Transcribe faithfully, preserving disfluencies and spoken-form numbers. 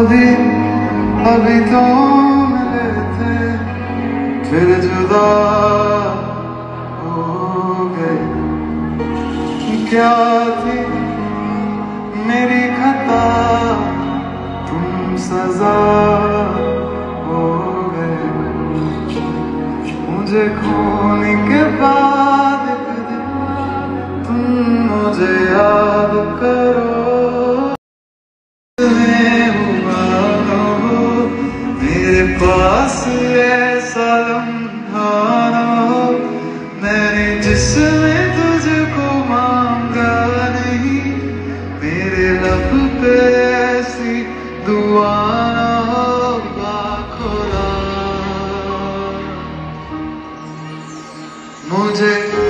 अभी अभी तो मिले थे फिर जुदा हो गए। क्या थी मेरी खता तुम सजा हो गए। मुझे खोने के बाद एक दिन तुम मुझे याद करो। मेरे पास ऐसा लम्हा ना हो मैंने जिसमें तुझको मांगा नहीं। मेरे लब पे ऐसी दुआ ना हो खुदा मुझे